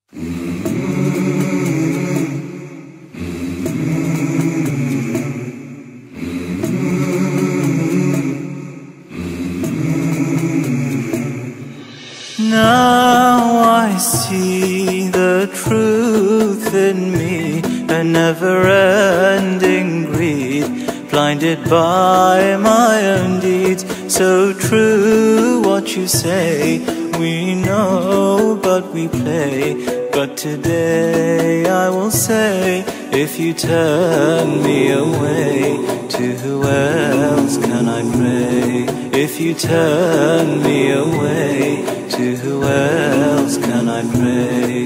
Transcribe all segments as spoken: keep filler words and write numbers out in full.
Now I see the truth in me, a never-ending greed, blinded by my own deeds. So true what you say, we know but we play. But today I will say, if you turn me away, to who else can I pray? If you turn me away, to who else can I pray?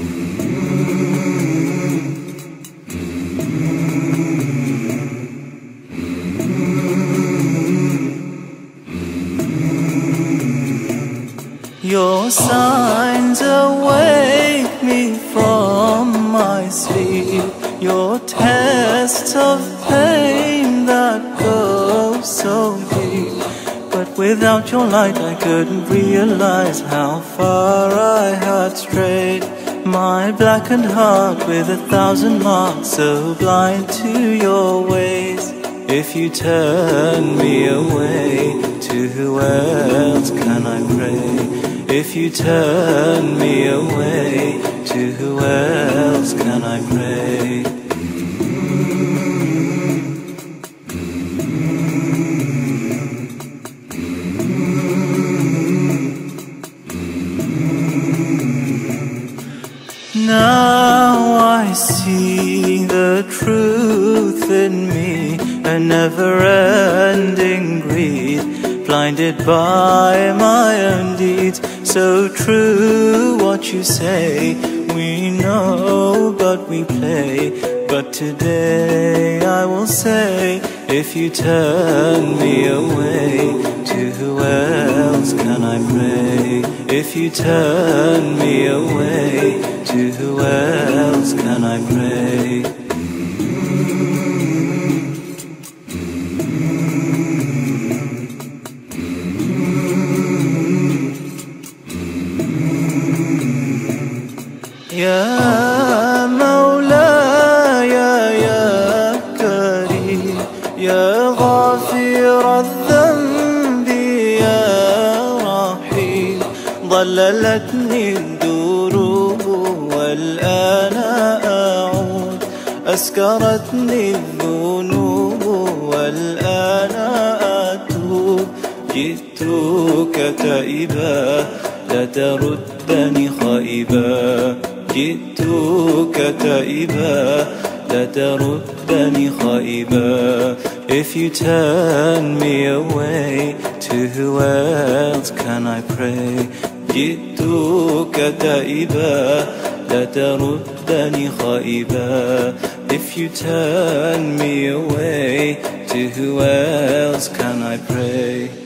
Your signs awake me from my sleep, your tests of pain that go so deep. But without your light I couldn't realize how far I had strayed. My blackened heart with a thousand marks, so blind to your ways. If you turn me away, to who else can I pray? If you turn me away, to who else can I pray? Now I see the truth in me, a never-ending greed, blinded by my own deeds. So true what you say, we know but we play. But today I will say, if you turn me away, to who else can I pray? If you turn me away, to who else can I pray? يا مولاي يا كريم يا غافر الذنب يا رحيم، ضللتني الدروب والآن أعود، أسكرتني الذنوب والآن أتوب. جئتك تائبا لا تردني خائبا، جئتك تائبا لا تردني خائبا. If you turn me away, to who else can I pray? جئتك تائبا لا تردني خائبا. If you turn me away, to who else can I pray?